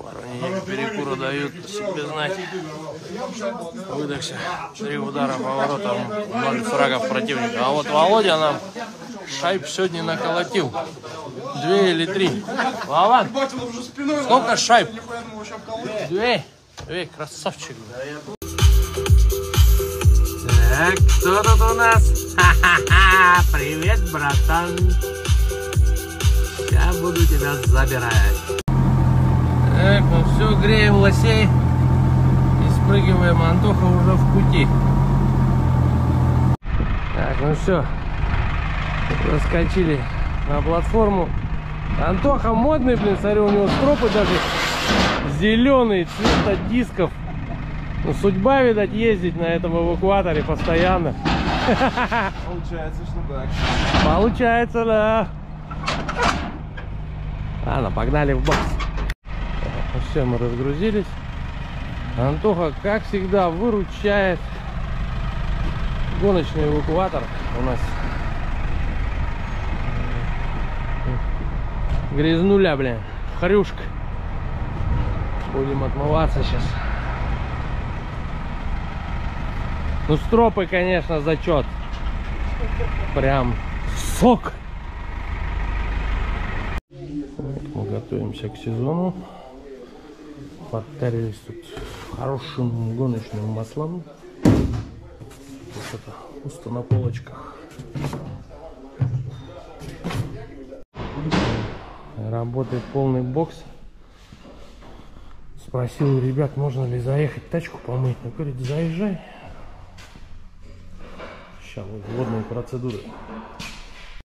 Пару недель перекура дают себе знать. Выдохся. 3 удара поворотом, 0 фрагов противника. А вот Володя нам шайб сегодня наколотил. 2 или 3. Вован, сколько шайб? 2. Красавчик. Так, кто тут у нас? Ха-ха-ха! Привет, братан. Я буду тебя забирать. Так, ну все, греем лосей и спрыгиваем. Антоха уже в пути. Так, ну все, заскочили на платформу. Антоха модный, блин, смотри, у него стропы даже зеленые, цвета дисков. Ну, судьба, видать, ездить на этом эвакуаторе постоянно. Получается, что так. Получается, да. Ладно, погнали в бокс. Ну все, мы разгрузились. Антоха, как всегда, выручает. Гоночный эвакуатор у нас. Грязнуля, блин. Хрюшка. Будем отмываться сейчас. Ну, стропы, конечно, зачет. Прям сок. Мы готовимся к сезону. Подтарились тут хорошим гоночным маслом. Вот это пусто на полочках. Работает полный бокс. Спросил у ребят, можно ли заехать тачку помыть. Ну, говорит, заезжай. Сейчас вот водные процедуры.